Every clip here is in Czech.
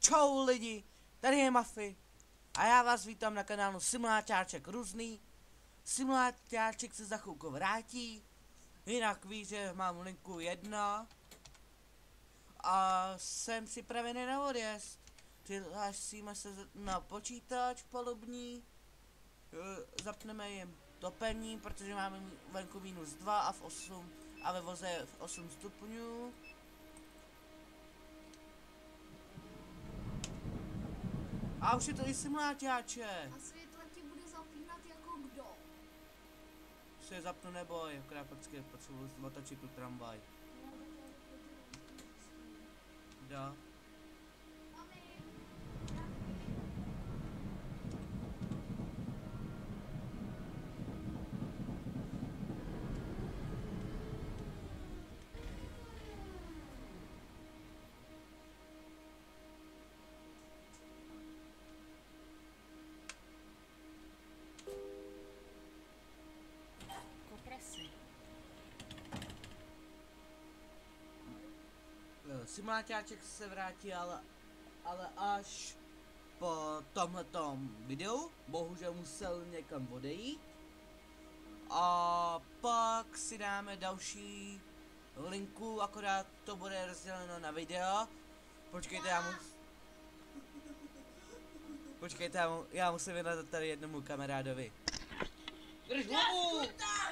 Čau lidi, tady je Mafy a já vás vítám na kanálu Simuláťáček Různý. Simuláťáček se za chvilku vrátí, jinak ví, že mám linku 1 a jsem připravený na odjezd. Přihlásíme se na počítač palubní, zapneme jim topení, protože máme venku -2 a a ve voze je v 8 stupňů. A už je to i simuláťáček. A světla ti bude zapínat jako kdo? Se je zapnu neboj, akorát počkej, potřebuji otočit tu tramvaj. Da. Simuláťáček se vrátí, ale až po tomhletom videu. Bohužel musel někam odejít. A pak si dáme další linku, akorát to bude rozděleno na video. Počkejte, já musím věnovat tady jednomu kamarádovi. Drž hlavu!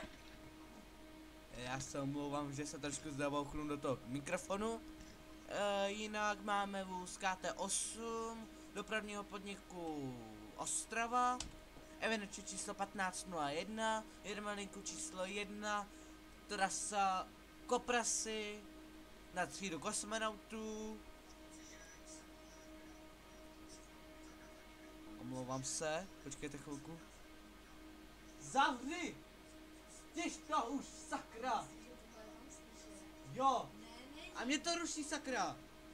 Já se omlouvám, že se trošku zabouchnu do toho mikrofonu. Jinak máme vůz KT8 dopravního podniku Ostrava, evidenční číslo 1501, jedeme linku číslo 1, trasa Koprasy na třídu kosmonautů. Omlouvám se, počkejte chvilku. Zavři! Stěž to už, sakra! Jo! A mě to ruší, sakra!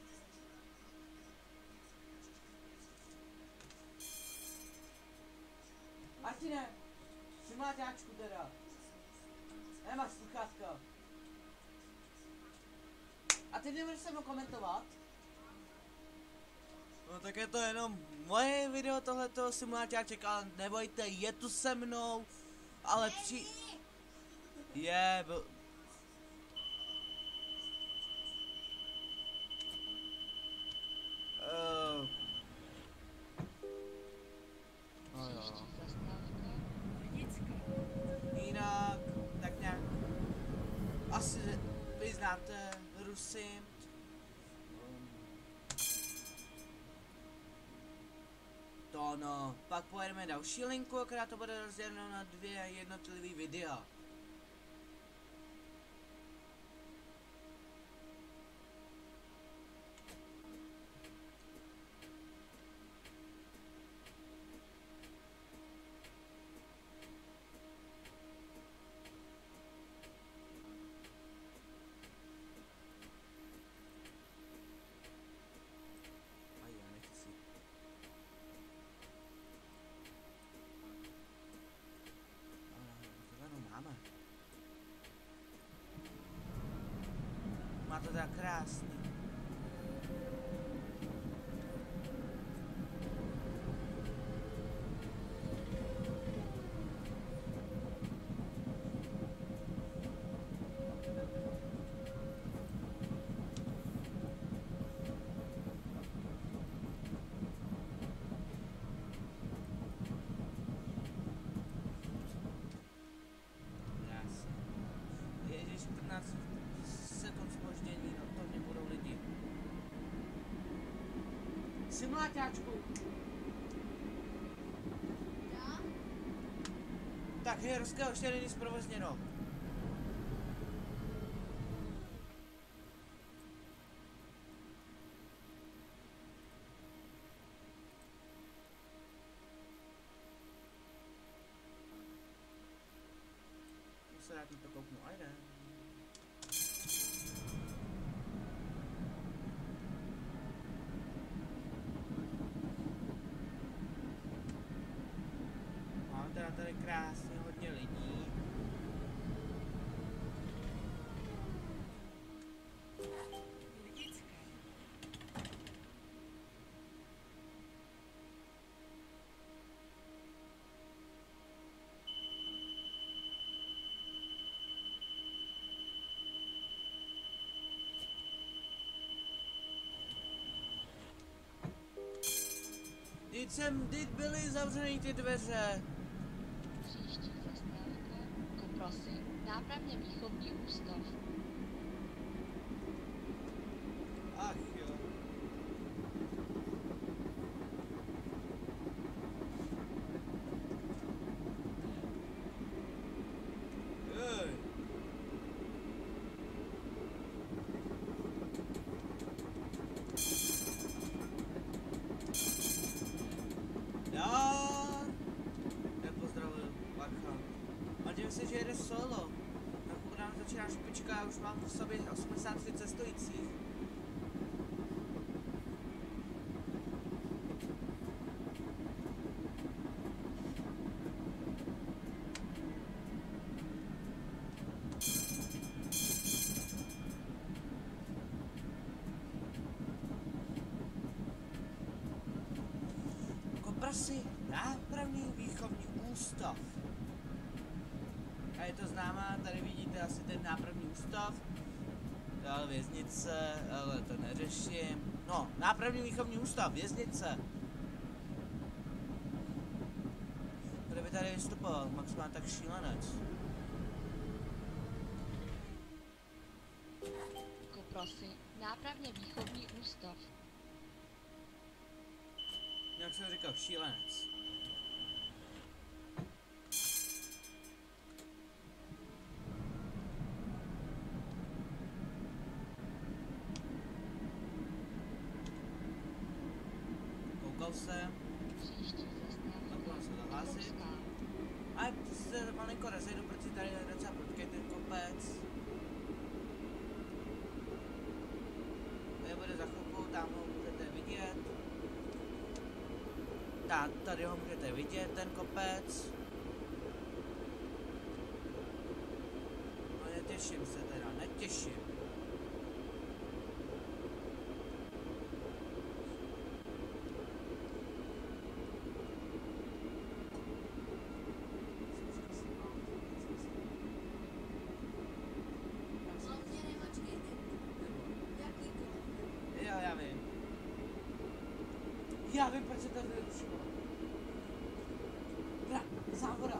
Martine! Simuláťáčku teda! Nemáš sluchátka. A ty nemůžeš se mnou komentovat? No tak je to jenom moje video tohleto simuláťáček, ale nebojte, je tu se mnou, ale no jo. Jinak, tak nějak, asi vy znáte Rusy. To no, pak pojedeme další linku, akorát to bude rozděleno na 2 jednotlivé videa. Má to teda krásný. Ježiš, 15 sekund zpoždění, no to mě budou lidi. Simuláťáčku. Já? Tak Jirského ještě není zprovozněno. Se rád to kouknu, a jde. Mám teda tady krásně hodně lidí. Teď byly zavřený ty dveře. Příští zastávka Koprosy, nápravně výchovný ústav. Ach jo. Jej. Dár. Nepozdravil, bacha. A dívej se, že jede solo. Tak pokud nám začíná špička, já už mám v sobě 83 cestujících. Koprasy, nápravný výchovný ústav. A je to známá, tady vidíte asi ten nápravný ústav. Dále věznice, ale to neřeším. No, nápravný výchovný ústav, věznice. Kdo by tady vystupoval? Maximálně tak šílenec. Koprosy, nápravně výchovný ústav. Jak jsem říkal, šílenec. Koukal jsem. Příští Takhle se zastávka zahlásit. Evropská. A se malinko rozejdu, protože tady je docela prudký ten kopec. Tady bude za chvilku, tam ho můžete vidět. Tady ho můžete vidět, ten kopec. No netěším se teda, netěším. Hlavně nemačkejte. Jaký kolo? Jo, já vím. Já vím, proč se to vyrušilo. Závora.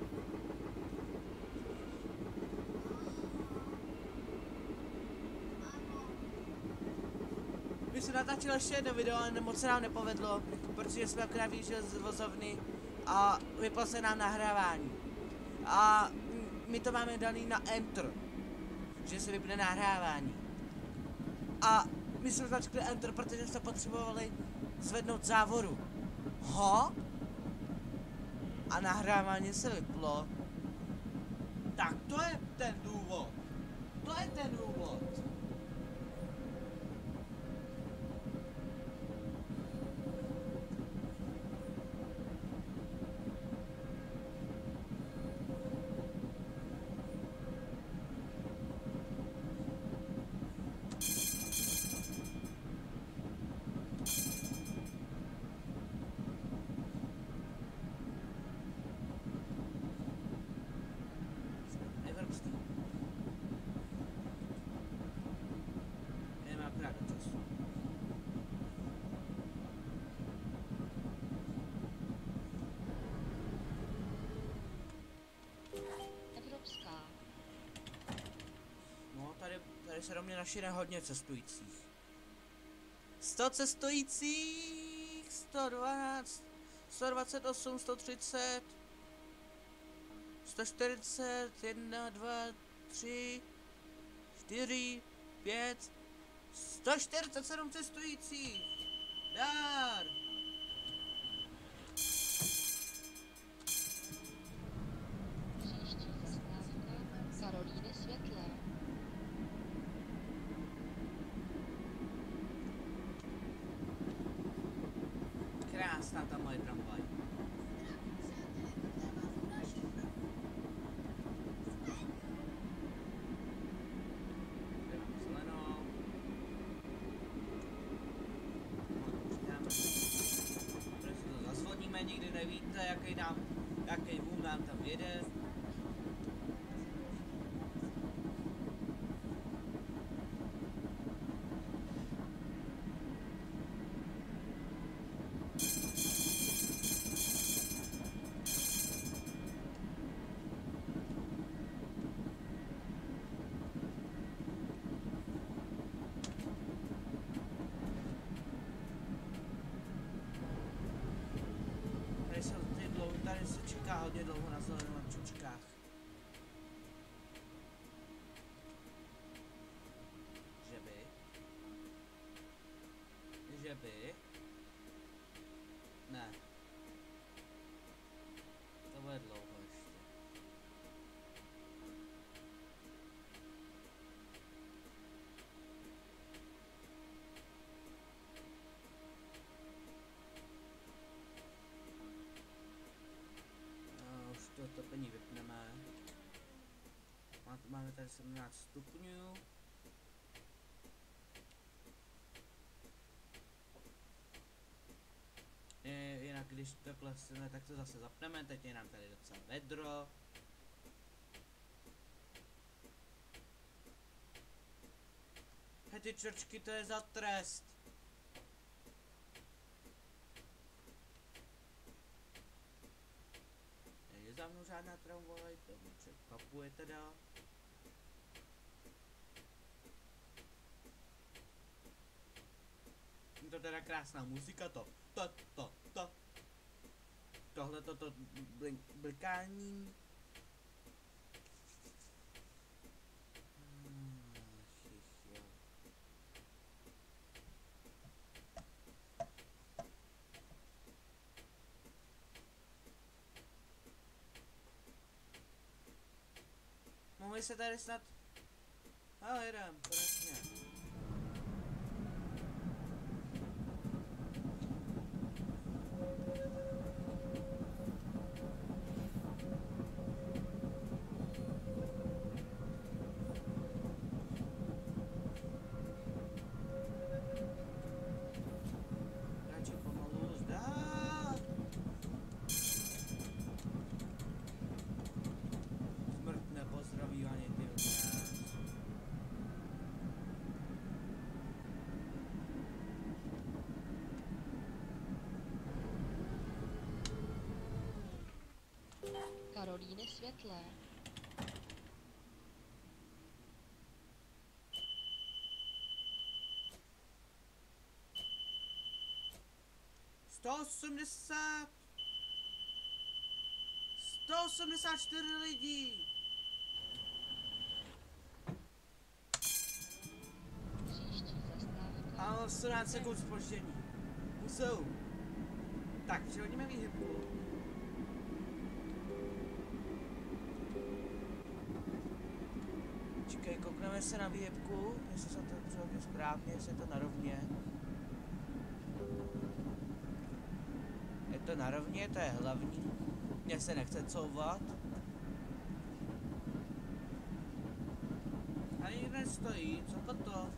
My jsme natáčeli ještě jedno video, ale moc se nám nepovedlo, protože jsme akorát vyjížděli z vozovny a vyplo se nám nahrávání. A my to máme daný na Enter, že se vypne nahrávání. A my jsme zmačkli Enter, protože jsme potřebovali zvednout závoru. Ho? A nahrávání se vyplo. Tak to je ten důvod. To je ten důvod. Evropský. Jdeme akorát do času. Evropská. No, tady se do mě našine hodně cestujících. 100 cestujících, 112, 128, 130, 140, 1, 2, 3, 4, 5, 147 cestujících. Dár. Příští zastávka Karolíny Světlé. Krásná ta moje tramvaj. Zelenou. Prostě to zazvoníme, nikdy nevíte, jaký boom nám tam jede. čeká hodně dlouho na zelenáčočkách. Že by? Že by? Ne. To bude dlouho ještě. Už to topení vypneme. Máme tady 17 stupňů. Jinak když to klesne, tak to zase zapneme, teď je nám tady docela vedro. Hej ty čočky, to je za trest. Nejde za mnou žádná tramvaj, to mě překvapuje teda. Je to teda krásná muzika, tohle toto blikání. Mohli se tady snad... jedem, konečně. Karolíny Světlé. $180 184 lidí. Příští zastávka. Ano, 17 sekund zpoždění. Musou. Tak, přehodíme výhybku. Čekej, koukneme se na výhybku, jestli jsem to přehodil správně, jestli je to na rovně. Je to na rovně, to je hlavní. Mně se nechce couvat. A nikdo nestojí, co to?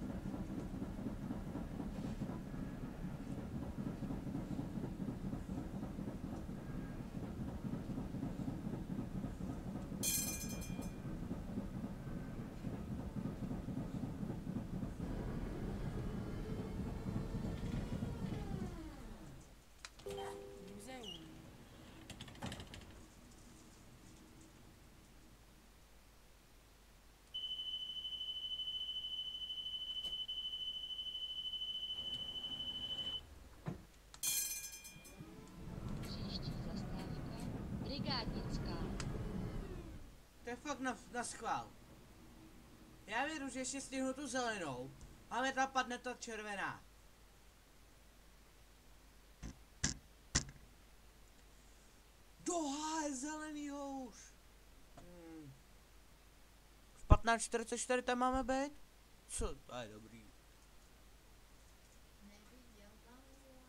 To je fakt na schvál. Já věřu, že ještě stihnu tu zelenou, a mi tam padne ta červená. Doha, zelenýho už. V 15:44 tam máme být? Co? To je dobrý. Neviděl tam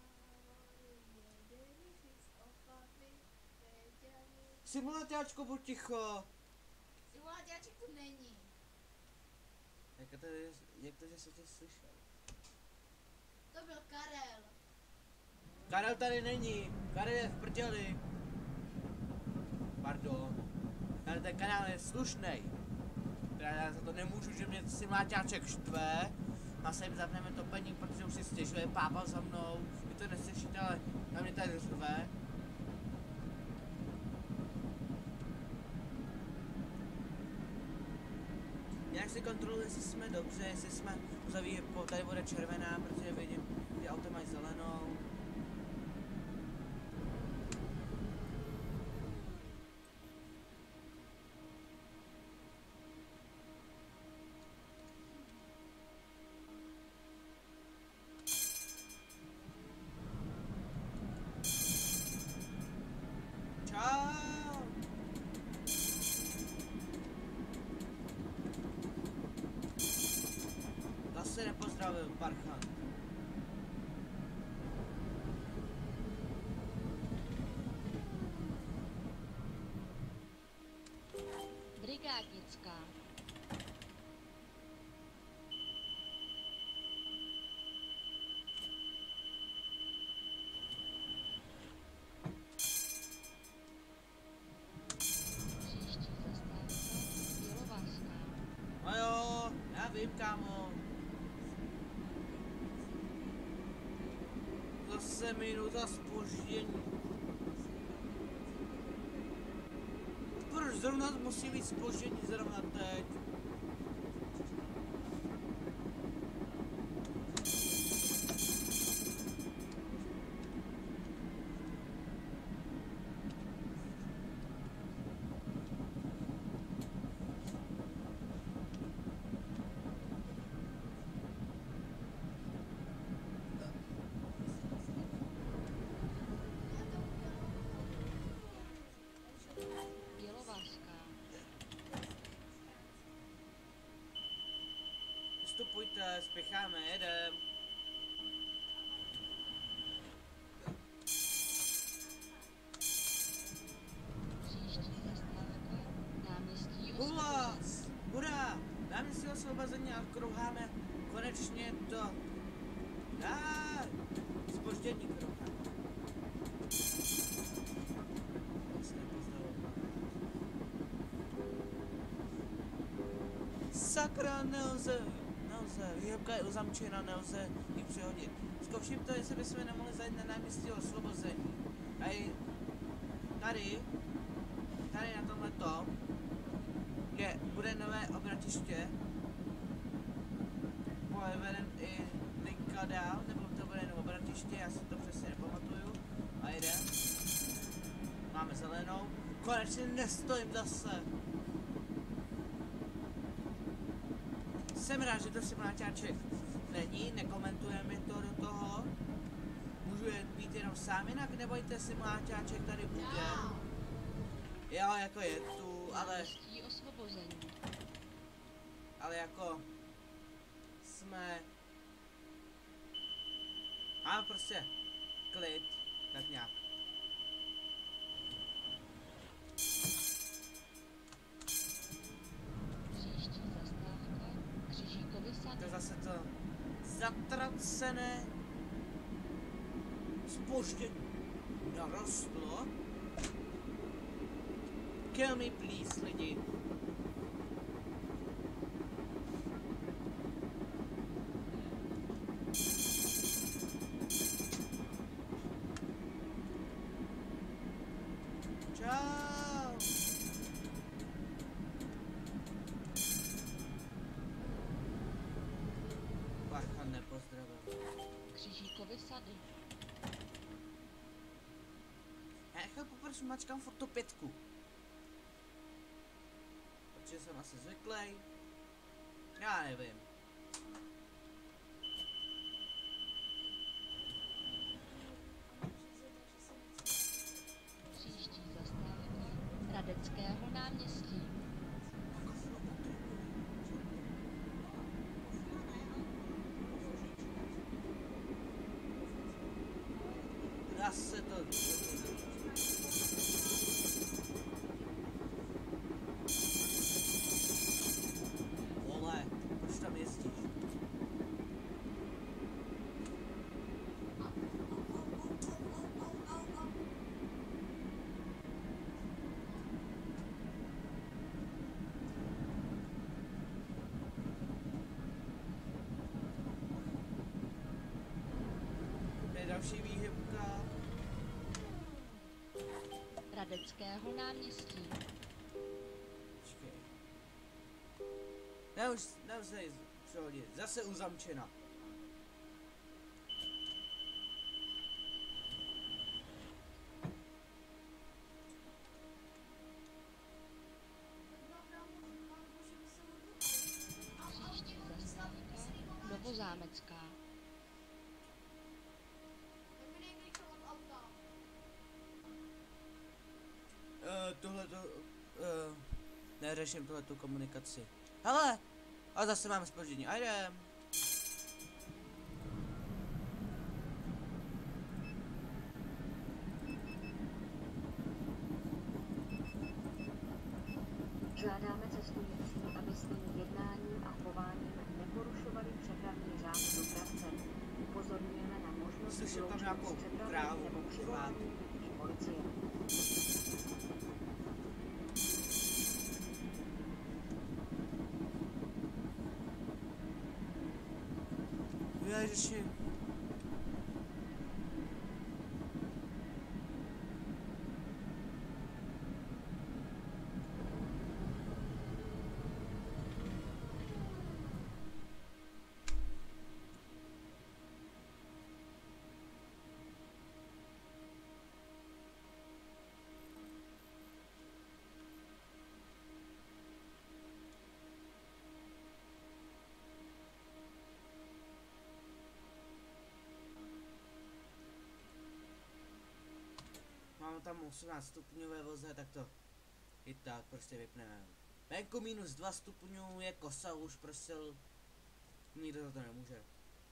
Simulatáčko, buď ticho. Simuláťáček tu není. Jak to, že se tě slyšel? To byl Karel. Karel tady není. Karel je v prdeli. Pardon. Ale ten kanál je slušnej. Já za to nemůžu, že mě simuláťáček štve. A se jim zapneme topení, protože už si stěžuje pápa za mnou. Vy to neslyšíte, ale na mě tady řve. Jak si kontroluji, jestli jsme dobře, jestli jsme za výhybkou, tady bude červená, protože vidím, ty auta mají zelenou. postavil parchant. Brigádnická. Příští zastávka Bělovážská. No jo, já vím, kámo. Zase minuta zpoždění. Proč zrovna musí být zpoždění zrovna teď? Bělovážská. Vstupujte, spěcháme, jedem. Příští zastávka náměstí Hurá! Osvobození. Hurá! Dáme si osvobození a krouháme konečně to. Zpoždění krouháme. Vlastně pozdravím. Sakra, nelze, výrobka je uzamčena, nelze ji přehodit. Zkouším to, jestli bychom nemohli zajít na náměstí Osvobození. Tady na tomhleto bude nové obratiště. Poveden i linka dál, nebo to bude nové obratiště, já si to přesně nepamatuju. A jde. Máme zelenou. Konečně nestojím zase. Jsem rád, že to simuláťáček není, nekomentujeme to do toho. Můžu jen být jenom sám, jinak nebojte, simuláťáček tady bude. Jo, jako je tu, ale Náměstí Osvobození. jako jsme... Máme prostě klid, tak nějak. Příští zastávka Křižíkovy To sady. je zase to zatracené zpoždění narostlo. Kill me please, lidi. Čau. Parchan nepozdravil. Křižíkovy sady. Já chápu, proč mačkám furt tu 5. Protože jsem asi zvyklý. Já nevím. Příští zastávka Hradeckého náměstí. Zase to... Vole, proč tam jezdíš? To je další výhybka. Hradeckého náměstí. Počkej. Ne už se přehodit. Zase uzamčena. Příští zastávka Novozámecká. Neřeším tuhletu komunikaci. Hele! A zase máme zpoždění. A jdem. Žádáme cestující, aby svým jednáním a chováním neporušovali přepravní řád dopravce. Upozorňujeme na možnost Slyšel tam vyloučení nějakou z přepravy krávu nebo přivolání řvátu policie. Ježiši. Máme tam 18 stupňů ve voze, tak to i tak prostě vypneme. Venku minus 2 stupňů je kosa, už prostě nikdo za to nemůže.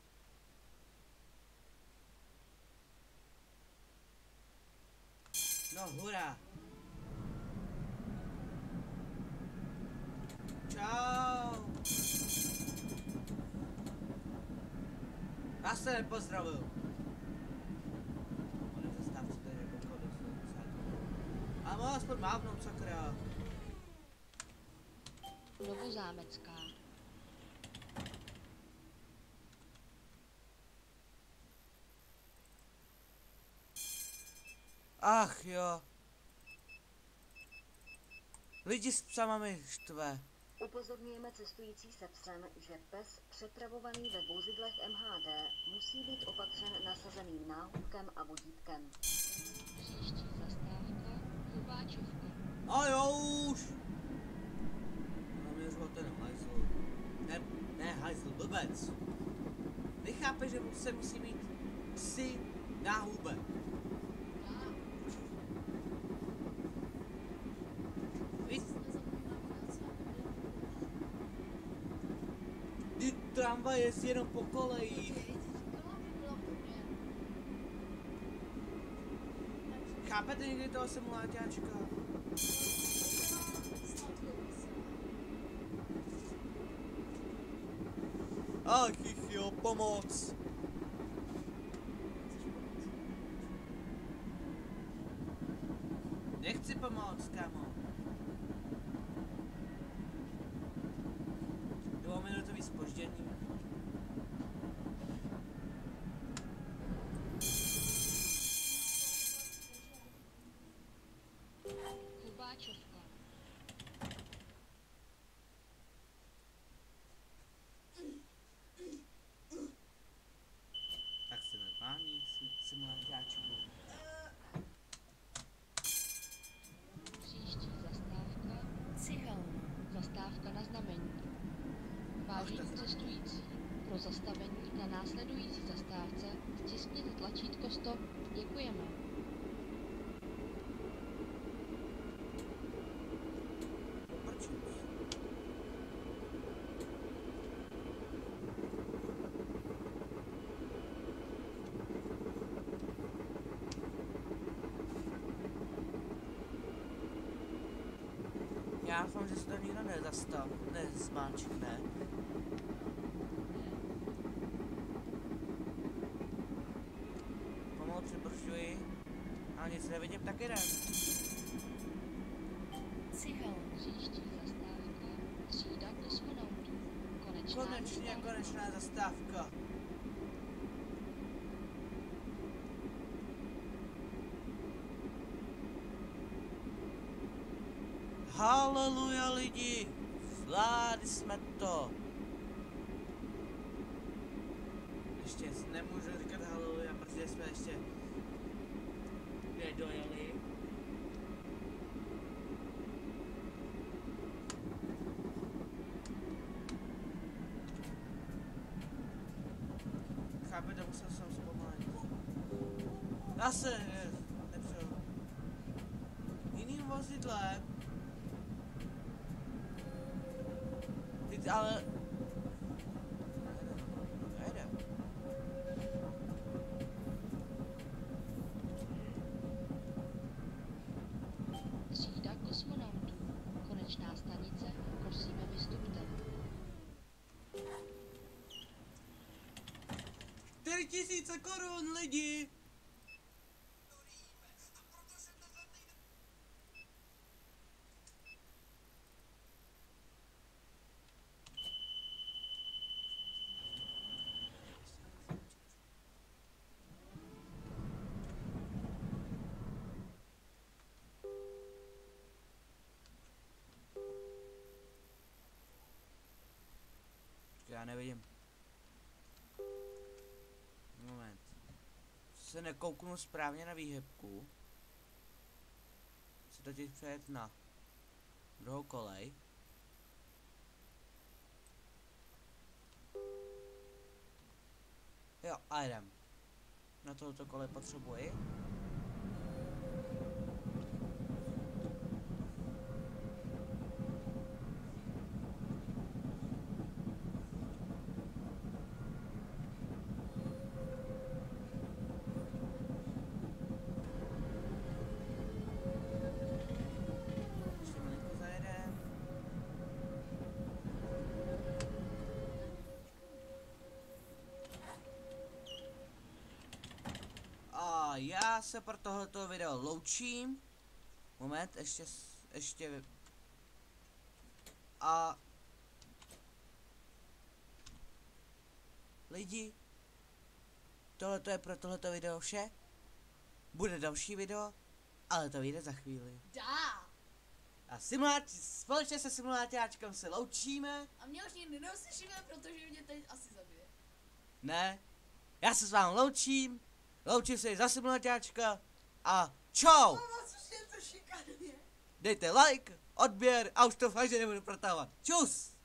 No hurá! Čau! Já se nepozdravuju. On je v zastávce tady jako a má aspoň mávnout, sakra. Novozámecká. Ach jo. Lidi s psama mi štve. Upozorňujeme cestující se psem, že pes přepravovaný ve vozidlech MHD musí být opatřen nasazeným náhubkem a vodítkem. Příští zastávka Chubáčovka. A jo už. Naměřovat ten hajzl. Ne hajzl, blbec. Nechápe, že se musí mít psi náhubek. Tramvaj jezdí jenom po kolejích. Chápete někdy toho simuláťáčka? Ach jo, pomoc. Nechci pomoct, kámo. 2minutový zpoždění. Chubáčovka. Tak se normální simuláťáčku. Příští zastávka Cihelna. Zastávka na znamení. Vážení cestující, pro zastavení na následující zastávce stiskněte tlačítko stop. Děkujeme. Já doufám, že se to nikdo nezmáčkne. Pomalu přibržďuji, ale nic nevidím, taky ne. Cihel. Příští zastávka třída kosmonautů. Konečná zastávka. Haleluja lidi, zvládli jsme to. Ještě nemůžu říkat haleluja, protože jsme ještě nedojeli. Chápete, musel jsem zpomalit. Zase, nepřijel. Jiným vozidlem. Ale... Nejde. Třída kosmonautů. Konečná stanice 2000 korun, lidi! Já nevidím. Moment. Se nekouknu správně na výhybku. Chci totiž přejet na druhou kolej. Jo, a jdem. Na tohoto kolej potřebuji. Já se pro tohoto video loučím. Moment, ještě a lidi, tohleto je pro tohleto video vše. Bude další video, ale to vyjde za chvíli. Dá. A společně se simuláťáčkem se loučíme. A mě už nikdy neuslyšíme, protože mě teď asi zabije. Ne, já se s vámi loučím. Loučím se i za simuláťáčka a čau! Mama, což je to šikanuje. Dejte like, odběr a už to fakt, že nebudu protahovat. Čus!